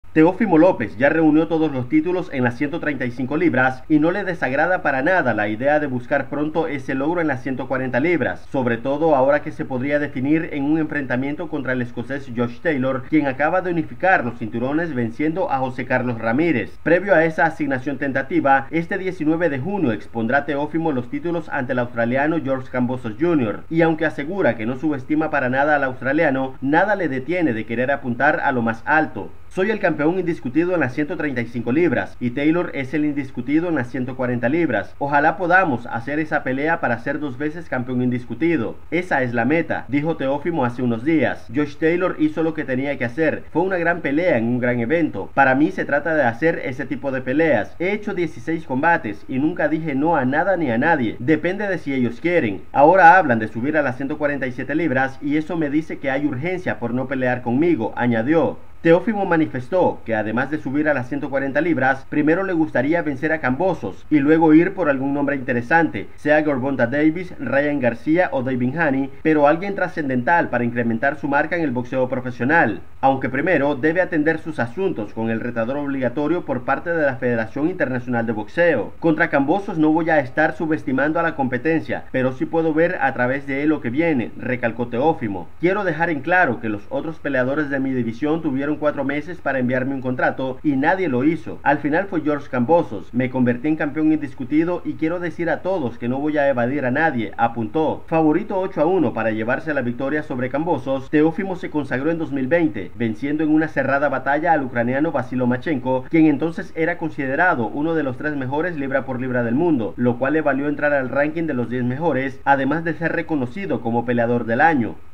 Teófimo López ya reunió todos los títulos en las 135 libras y no le desagrada para nada la idea de buscar pronto ese logro en las 140 libras, sobre todo ahora que se podría definir en un enfrentamiento contra el escocés Josh Taylor, quien acaba de unificar los cinturones venciendo a José Carlos Ramírez. Previo a esa asignación tentativa, este 19 de junio expondrá Teófimo los títulos ante el australiano George Kambosos Jr., y aunque asegura que no subestima para nada al australiano, nada le detiene de querer apuntar a lo más alto. Soy el campeón indiscutido en las 135 libras y Taylor es el indiscutido en las 140 libras. Ojalá podamos hacer esa pelea para ser 2 veces campeón indiscutido. Esa es la meta, dijo Teófimo hace unos días. Josh Taylor hizo lo que tenía que hacer. Fue una gran pelea en un gran evento. Para mí se trata de hacer ese tipo de peleas. He hecho 16 combates y nunca dije no a nada ni a nadie. Depende de si ellos quieren. Ahora hablan de subir a las 147 libras y eso me dice que hay urgencia por no pelear conmigo, añadió. Teófimo manifestó que además de subir a las 140 libras, primero le gustaría vencer a Kambosos y luego ir por algún nombre interesante, sea Gervonta Davis, Ryan García o David Haney, pero alguien trascendental para incrementar su marca en el boxeo profesional, aunque primero debe atender sus asuntos con el retador obligatorio por parte de la Federación Internacional de Boxeo. Contra Kambosos no voy a estar subestimando a la competencia, pero sí puedo ver a través de él lo que viene, recalcó Teófimo. Quiero dejar en claro que los otros peleadores de mi división tuvieron 4 meses para enviarme un contrato y nadie lo hizo. Al final fue George Kambosos. Me convertí en campeón indiscutido y quiero decir a todos que no voy a evadir a nadie, apuntó. Favorito 8-1 para llevarse la victoria sobre Kambosos, Teófimo se consagró en 2020, venciendo en una cerrada batalla al ucraniano Vasily Lomachenko, quien entonces era considerado uno de los 3 mejores libra por libra del mundo, lo cual le valió entrar al ranking de los 10 mejores, además de ser reconocido como peleador del año.